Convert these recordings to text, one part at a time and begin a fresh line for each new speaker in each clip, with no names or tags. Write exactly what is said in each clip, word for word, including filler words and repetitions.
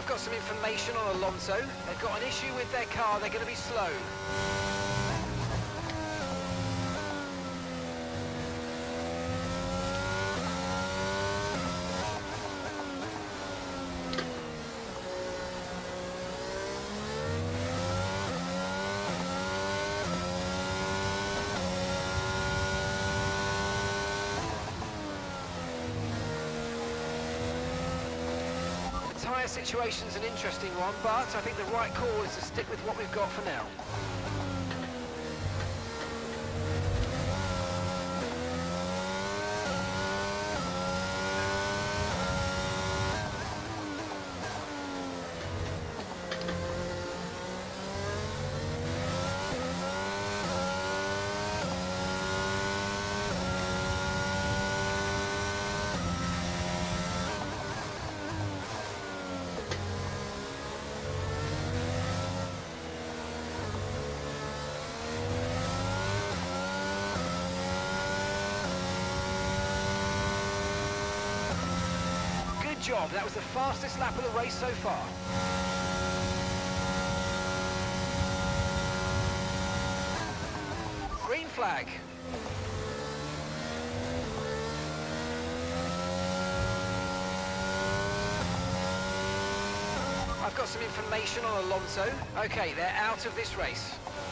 I've got some information on Alonso. They've got an issue with their car, they're going to be slow. The tyre situation's an interesting one, but I think the right call is to stick with what we've got for now. Job. That was the fastest lap of the race so far. Green flag. I've got some information on Alonso. Okay, they're out of this race.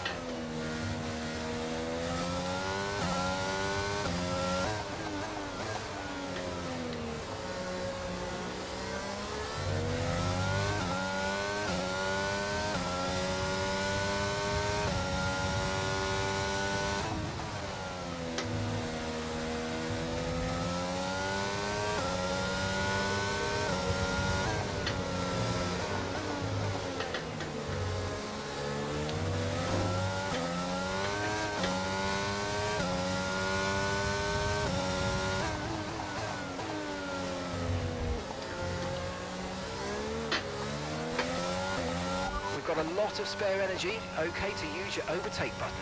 Got a lot of spare energy, okay to use your overtake button.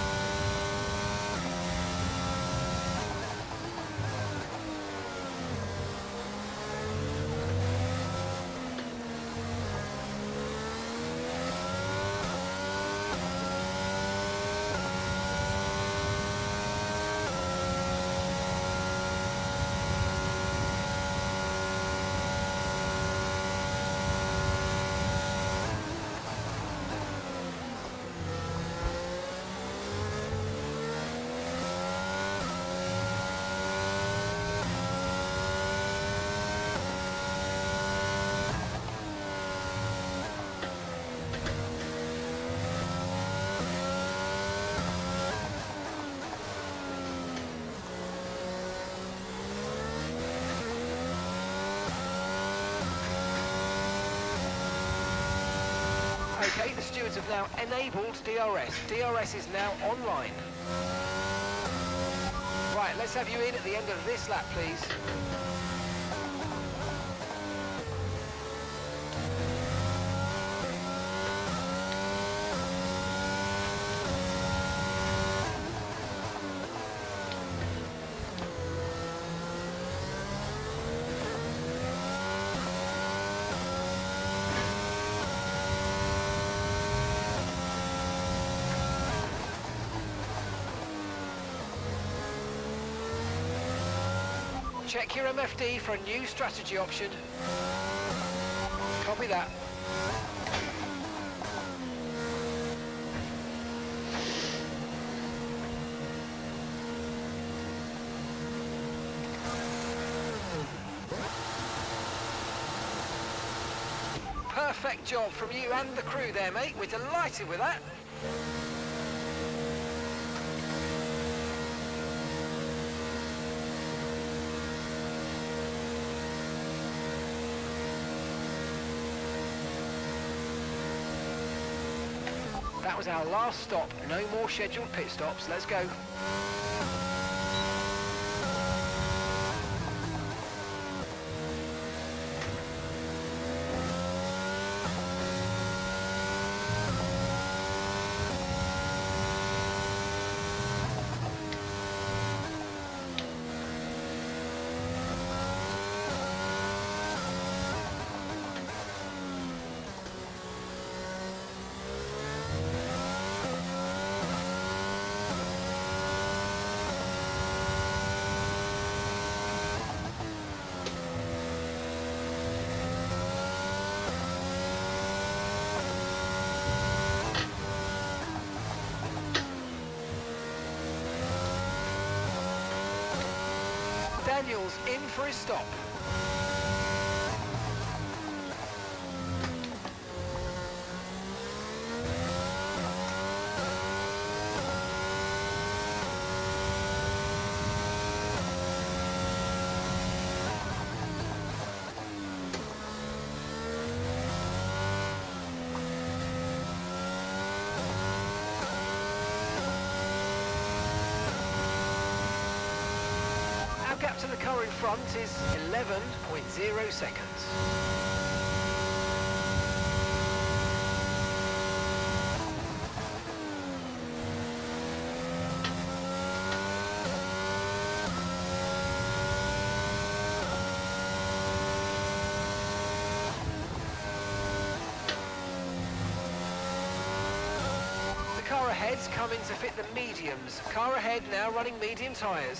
Okay, the stewards have now enabled D R S. D R S is now online. Right, let's have you in at the end of this lap, please. Check your M F D for a new strategy option. Copy that. Perfect job from you and the crew there, mate. We're delighted with that. That was our last stop. No more scheduled pit stops. Let's go. Daniels in for his stop. Gap to the car in front is eleven point zero seconds. The car ahead's coming to fit the mediums. Car ahead now running medium tyres.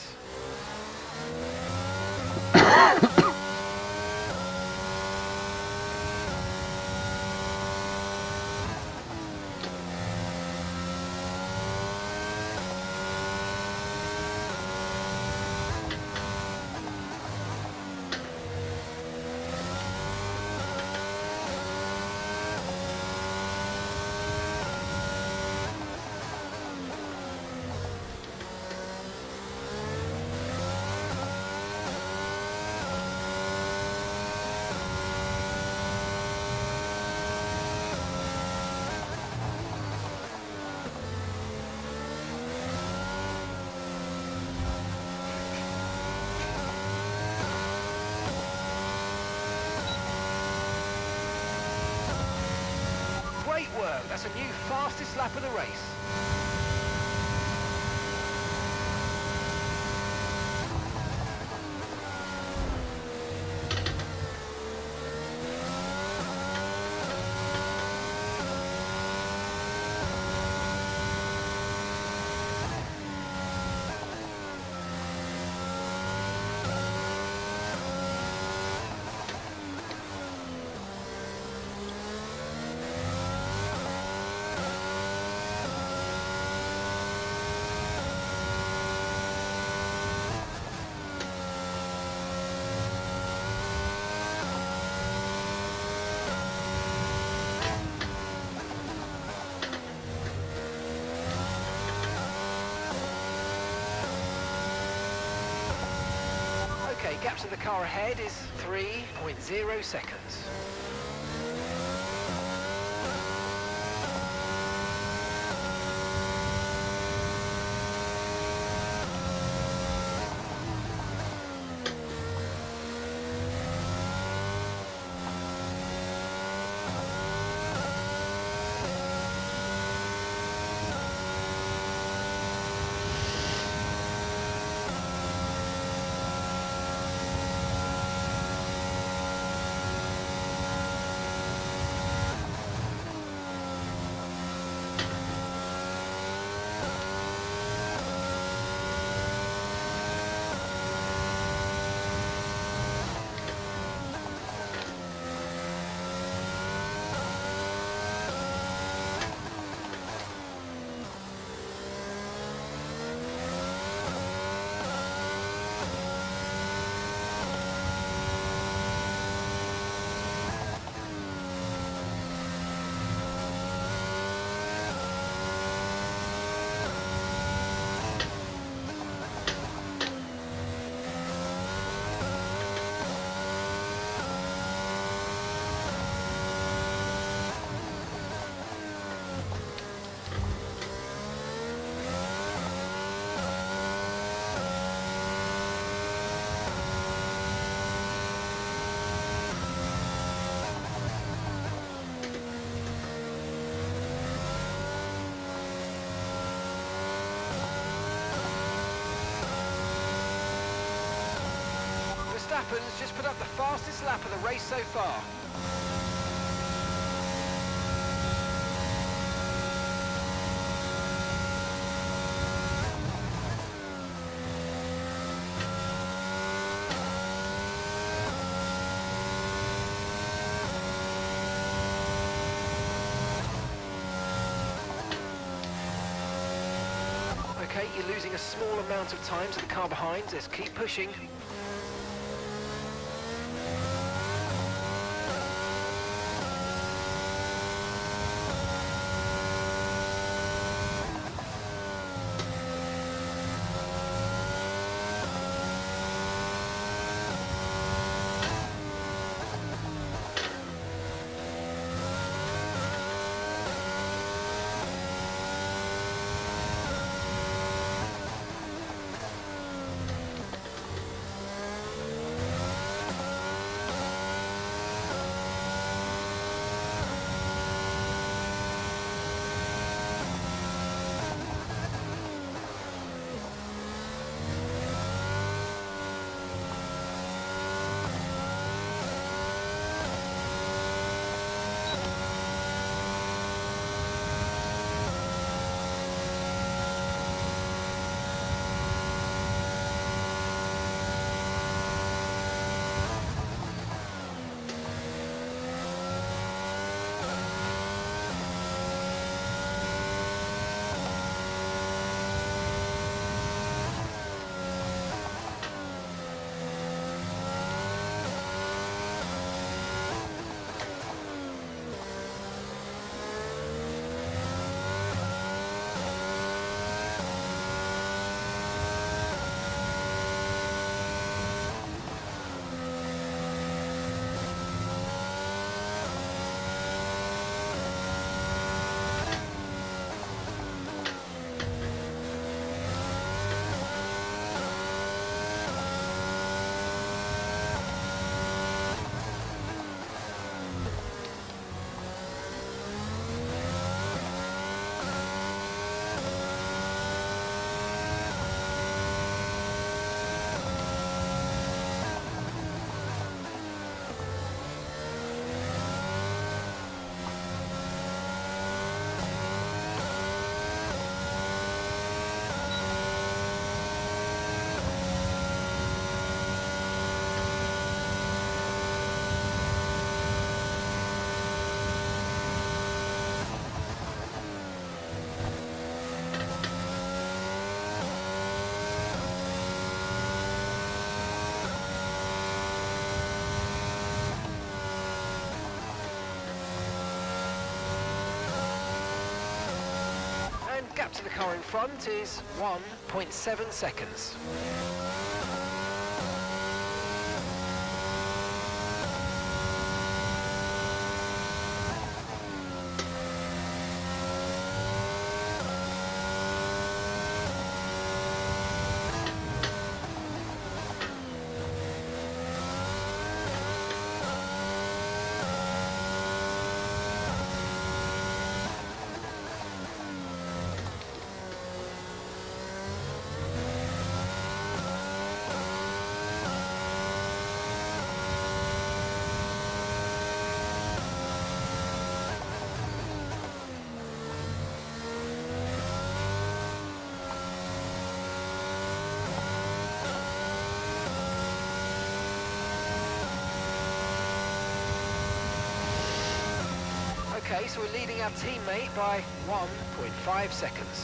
Great work, that's a new fastest lap of the race. Okay, gap to the car ahead is three point zero seconds. Verstappen's just put up the fastest lap of the race so far. Okay, you're losing a small amount of time to the car behind. Let's keep pushing. gap to the car in front is one point seven seconds. Okay, so we're leading our teammate by one point five seconds.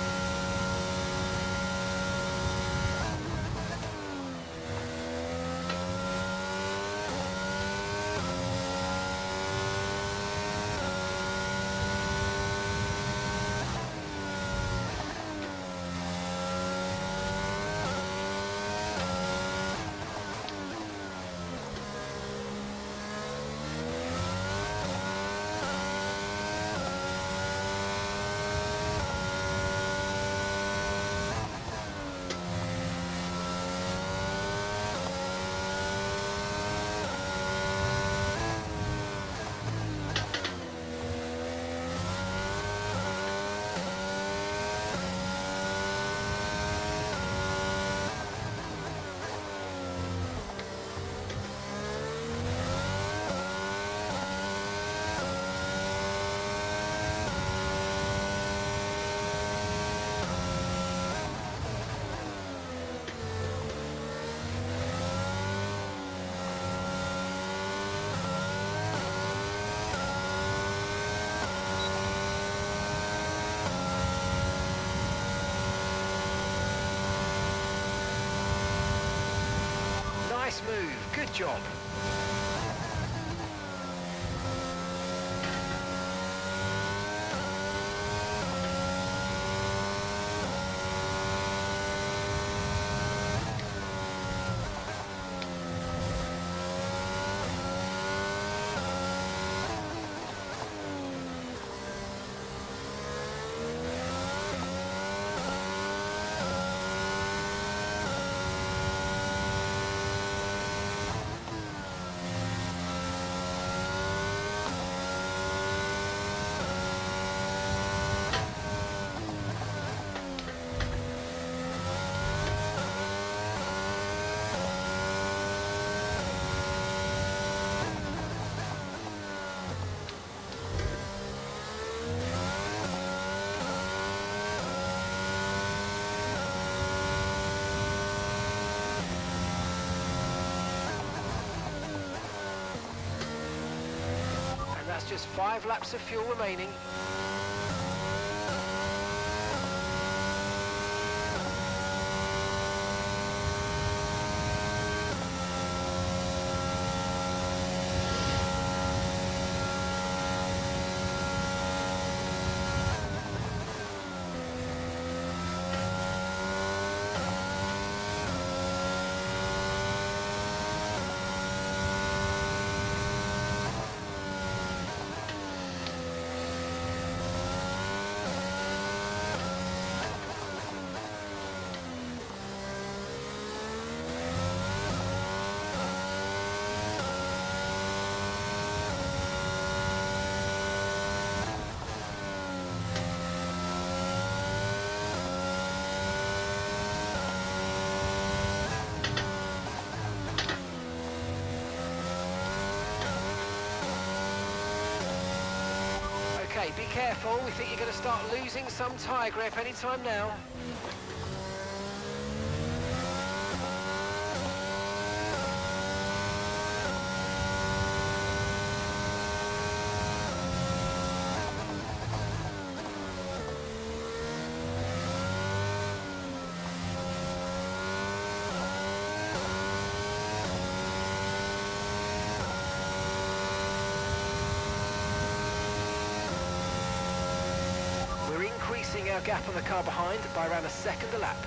Nice move, good job. That's just five laps of fuel remaining. Okay, be careful. We think you're going to start losing some tyre grip any time now. increasing our gap on the car behind by around a second a lap.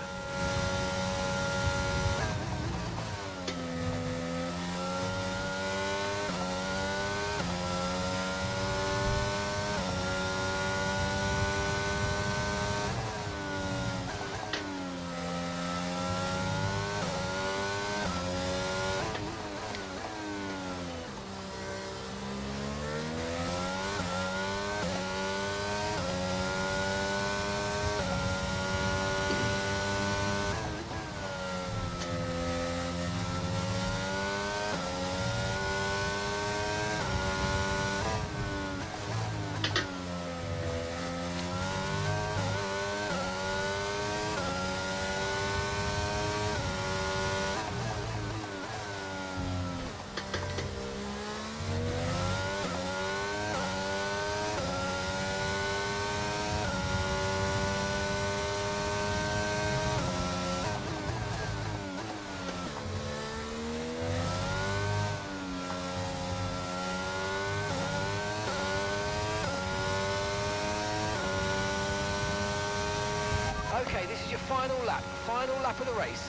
Okay, this is your final lap, final lap of the race.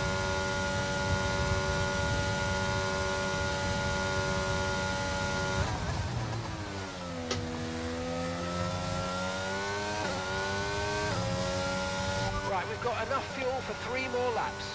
Right, we've got enough fuel for three more laps.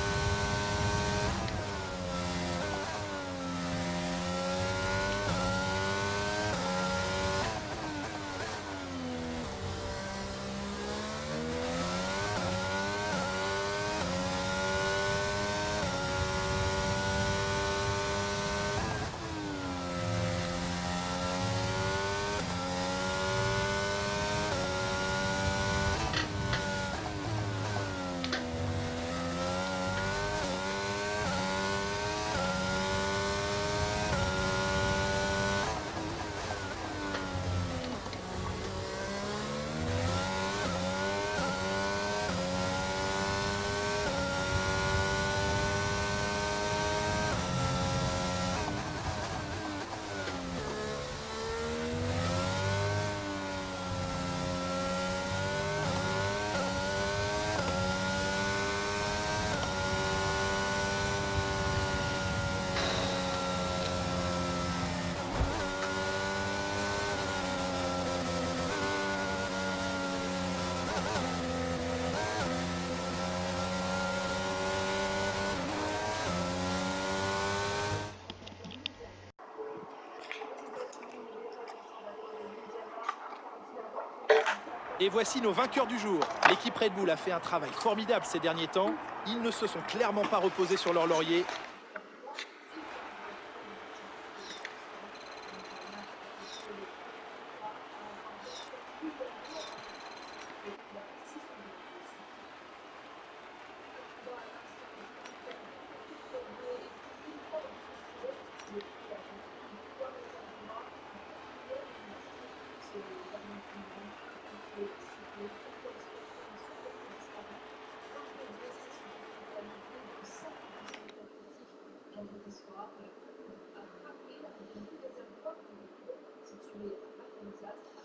Et voici nos vainqueurs du jour. L'équipe Red Bull a fait un travail formidable ces derniers temps. Ils ne se sont clairement pas reposés sur leur laurier.
vendredi soir, euh, a frappé la ville des Alpes, située à Alsace.